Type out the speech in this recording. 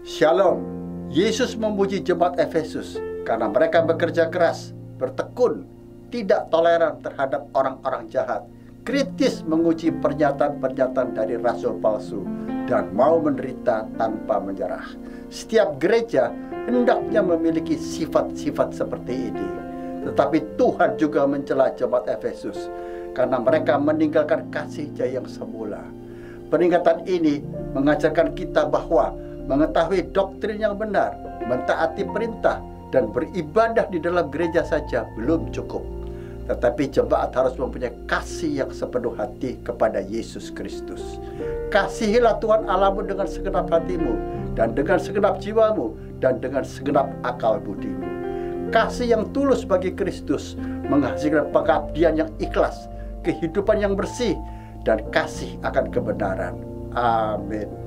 Shalom. Yesus memuji jemaat Efesus karena mereka bekerja keras, bertekun, tidak toleran terhadap orang-orang jahat, kritis menguji pernyataan-pernyataan dari rasul palsu, dan mau menderita tanpa menyerah. Setiap gereja hendaknya memiliki sifat-sifat seperti ini. Tetapi Tuhan juga mencela jemaat Efesus karena mereka meninggalkan kasihnya yang semula. Peringatan ini mengajarkan kita bahwa mengetahui doktrin yang benar, mentaati perintah, dan beribadah di dalam gereja saja belum cukup. Tetapi jemaat harus mempunyai kasih yang sepenuh hati kepada Yesus Kristus. Kasihilah Tuhan Allahmu dengan segenap hatimu, dan dengan segenap jiwamu, dan dengan segenap akal budimu. Kasih yang tulus bagi Kristus menghasilkan pengabdian yang ikhlas, kehidupan yang bersih, dan kasih akan kebenaran. Amin.